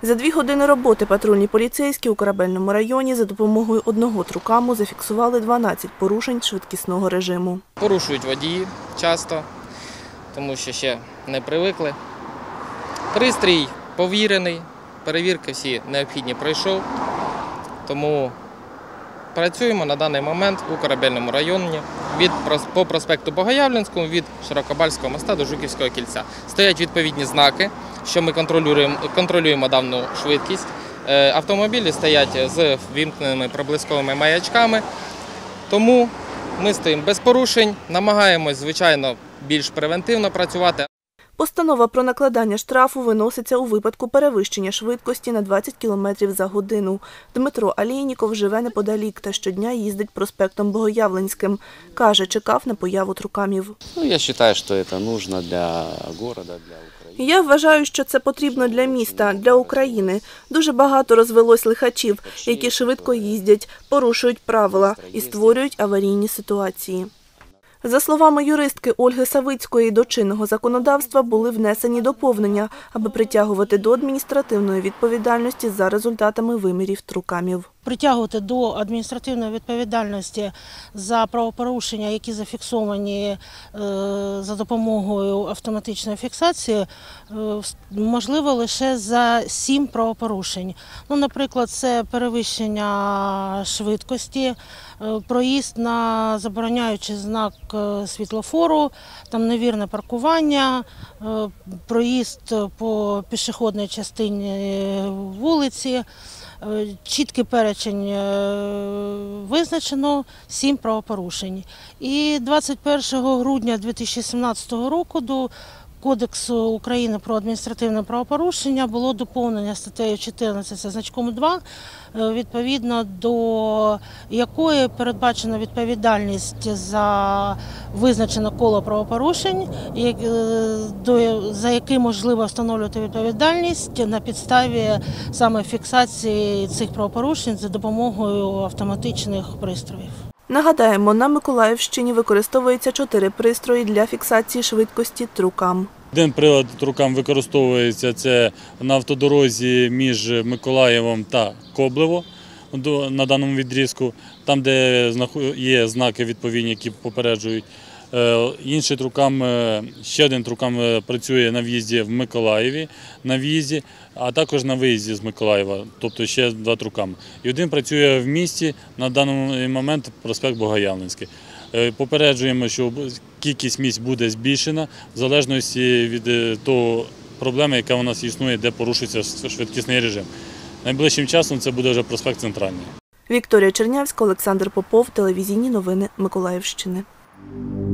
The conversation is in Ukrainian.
За 2 години роботи патрульні поліцейські у Корабельному районі за допомогою одного трукаму зафіксували 12 порушень швидкісного режиму. Порушують водії часто, тому що ще не привикли. Пристрій повірений, перевірки всі необхідні пройшов, тому працюємо на даний момент у Корабельному районі по проспекту Богоявленському від Широкобальського моста до Жуківського кільця. Стоять відповідні знаки, що ми контролюємо дану швидкість. Автомобілі стоять з вімкненими проблисковими маячками, тому ми стоїмо без порушень, намагаємось, звичайно, більш превентивно працювати. Постанова про накладання штрафу виноситься у випадку перевищення швидкості на 20 км за годину. Дмитро Алійніков живе неподалік та щодня їздить проспектом Богоявленським. Каже, чекав на появу трукамів. Я вважаю, що це потрібно для міста, для України. Я вважаю, що це потрібно для міста, для України. Дуже багато розвелось лихачів, які швидко їздять, порушують правила і створюють аварійні ситуації. За словами юристки Ольги Савицької, до чинного законодавства були внесені доповнення, аби притягувати до адміністративної відповідальності за результатами вимірів трукамів. Притягувати до адміністративної відповідальності за правопорушення, які зафіксовані за допомогою автоматичної фіксації, можливо лише за 7 правопорушень. Наприклад, це перевищення швидкості, проїзд на забороняючий знак світлофору, невірне паркування, проїзд по пішохідній частині вулиці. Чіткий перечень визначено, 7 правопорушень. І 21 грудня 2017 року до Кодексу України про адміністративне правопорушення було доповнення статтею 14 зі значком 2, відповідно до якої передбачена відповідальність за визначене коло правопорушень, за які можливо встановлювати відповідальність на підставі саме фіксації цих правопорушень за допомогою автоматичних пристроїв. Нагадаємо, на Миколаївщині використовується 4 пристрої для фіксації швидкості трукам. Один прилад трукам використовується це на автодорозі між Миколаєвом та Коблево на даному відрізку, там, де є знаки відповідні, які попереджують. Інший трукам, ще один трукам працює на в'їзді в Миколаєві, на в'їзді, а також на виїзді з Миколаєва, тобто ще 2 труками. І один працює в місті, на даний момент проспект Богоявленський. Попереджуємо, що кількість місць буде збільшена в залежності від того проблеми, яка у нас існує, де порушується швидкісний режим. Найближчим часом це буде вже проспект Центральний. Вікторія Чернявська, Олександр Попов, телевізійні новини Миколаївщини.